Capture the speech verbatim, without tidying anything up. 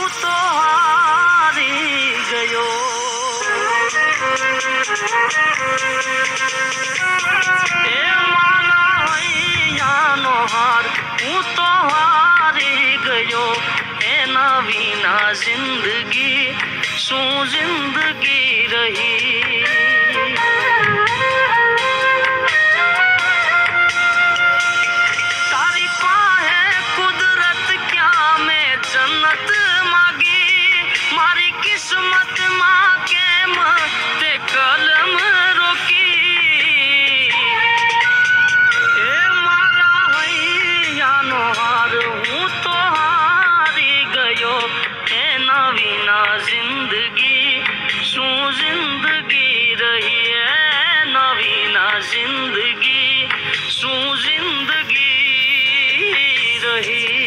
હું તો હારી ગયો એ મારા હૈયાનો હાર હું તો હારી ગયો એના વિના જિંદગી શું જિંદગી રહી તારી પાસે કુદરત ક્યાં મેં જન્નત માગી મારી કિસ્મત માં કેમ તે કલમ રોકી એ મારા હૈયાનો હાર હું તો હારી ગયો એના વિના જિંદગી શું જિંદગી રહી એના વિના જિંદગી શું જિંદગી રહી